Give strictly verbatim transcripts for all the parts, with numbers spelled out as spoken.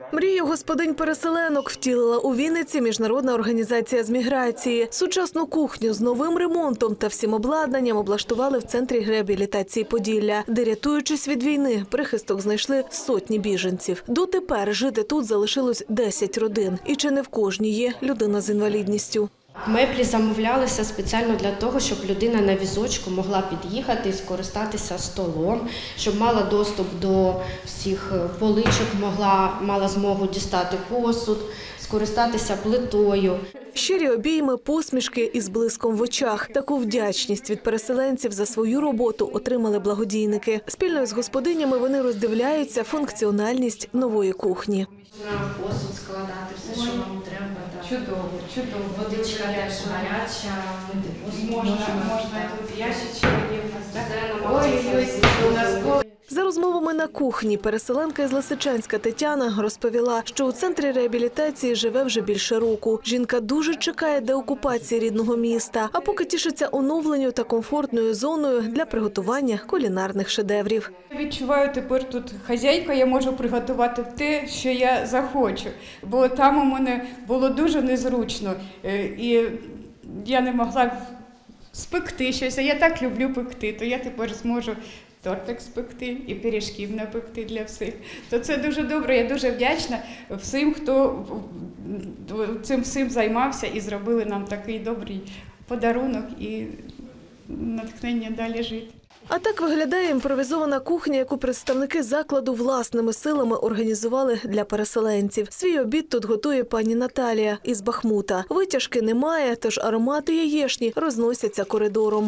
Мрію господинь-переселенок втілила у Вінниці Міжнародна організація з міграції. Сучасну кухню з новим ремонтом та всім обладнанням облаштували в центрі реабілітації Поділля, де, рятуючись від війни, прихисток знайшли сотні біженців. Дотепер жити тут залишилось десять родин. І чи не в кожній є людина з інвалідністю. Меблі замовлялися спеціально для того, щоб людина на візочку могла під'їхати і скористатися столом, щоб мала доступ до всіх поличок, могла, мала змогу дістати посуд, скористатися плитою. Щирі обійми, посмішки із блиском в очах. Таку вдячність від переселенців за свою роботу отримали благодійники. Спільно з господинями вони роздивляються функціональність нової кухні. Посуд складати, все, що вам треба. Чудово, чудово. Водичка теж гаряча, можна, можна тут ящички є в нас, так? Ой-ой-ой, у нас. За розмовами на кухні переселенка із Лисичанська Тетяна розповіла, що у центрі реабілітації живе вже більше року. Жінка дуже чекає деокупації рідного міста, а поки тішиться оновленню та комфортною зоною для приготування кулінарних шедеврів. Відчуваю тепер тут хазяйка, я можу приготувати те, що я захочу, бо там у мене було дуже незручно і я не могла спекти щось, а я так люблю пекти, то я тепер зможу тортик спекти і пиріжків напекти для всіх. То це дуже добре, я дуже вдячна всім, хто цим всім займався і зробили нам такий добрий подарунок і натхнення далі жити. А так виглядає імпровізована кухня, яку представники закладу власними силами організували для переселенців. Свій обід тут готує пані Наталія із Бахмута. Витяжки немає, тож аромати яєшні розносяться коридором.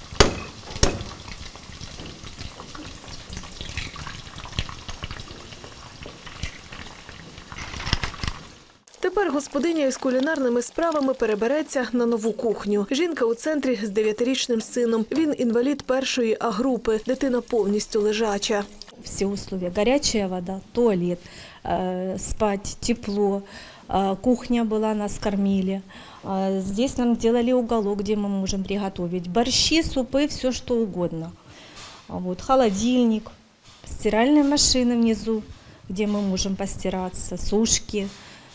Тепер господиня із кулінарними справами перебереться на нову кухню. Жінка у центрі з дев'ятирічним сином. Він інвалід першої А-групи. Дитина повністю лежача. Всі умови – гаряча вода, туалет, спать, тепло, кухня була, нас кормили. Здесь нам сделали уголок, где мы можем приготовить борщи, супы, все что угодно. Вот, холодильник, стиральная машина внизу, где мы можем постираться, сушки.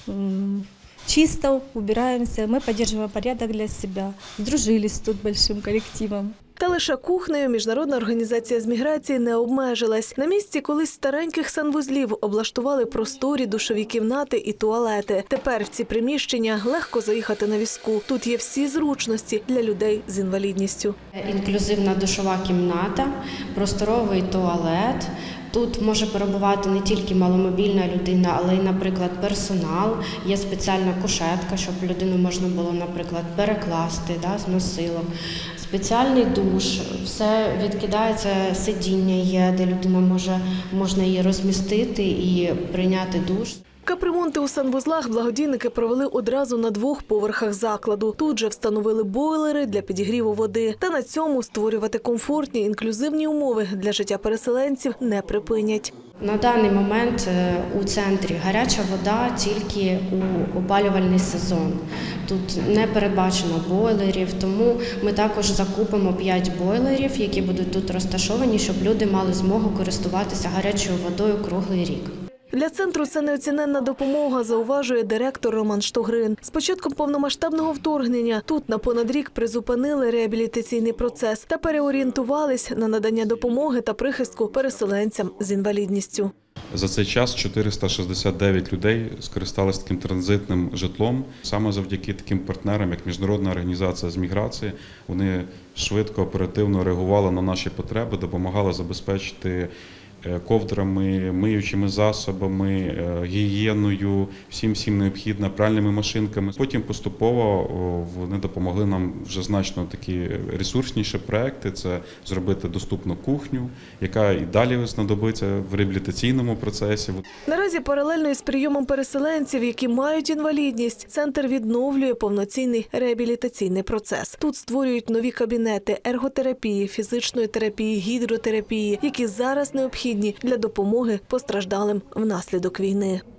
Чисто убираемся, мы поддерживаем порядок для себя. Сдружились тут большим коллективом. Та лише кухнею Міжнародна організація з міграції не обмежилась. На місці колись стареньких санвузлів облаштували просторі душові кімнати і туалети. Тепер в ці приміщення легко заїхати на візку. Тут є всі зручності для людей з інвалідністю. Інклюзивна душова кімната, просторовий туалет. Тут може перебувати не тільки маломобільна людина, але й, наприклад, персонал. Є спеціальна кушетка, щоб людину можна було, наприклад, перекласти, да, з носилок. Спеціальний душ, все відкидається, сидіння є, де людина може, можна її розмістити і прийняти душ. Капремонти у санвузлах благодійники провели одразу на двох поверхах закладу. Тут же встановили бойлери для підігріву води. Та на цьому створювати комфортні, інклюзивні умови для життя переселенців не припинять. На даний момент у центрі гаряча вода тільки у опалювальний сезон. Тут не передбачено бойлерів, тому ми також закупимо п'ять бойлерів, які будуть тут розташовані, щоб люди мали змогу користуватися гарячою водою круглий рік. Для центру це неоціненна допомога, зауважує директор Роман Штогрин. З початком повномасштабного вторгнення тут на понад рік призупинили реабілітаційний процес та переорієнтувались на надання допомоги та прихистку переселенцям з інвалідністю. За цей час чотириста шістдесят дев'ять людей скористалися таким транзитним житлом. Саме завдяки таким партнерам, як Міжнародна організація з міграції, вони швидко, оперативно реагували на наші потреби, допомагали забезпечити ковдрами, миючими засобами, гігієною, всім всім необхідним, пральними машинками. Потім поступово вони допомогли нам вже значно такі ресурсніші проекти. Це зробити доступну кухню, яка і далі знадобиться в реабілітаційному процесі. Наразі паралельно із прийомом переселенців, які мають інвалідність, центр відновлює повноцінний реабілітаційний процес. Тут створюють нові кабінети ерготерапії, фізичної терапії, гідротерапії, які зараз необхідні для допомоги постраждалим внаслідок війни.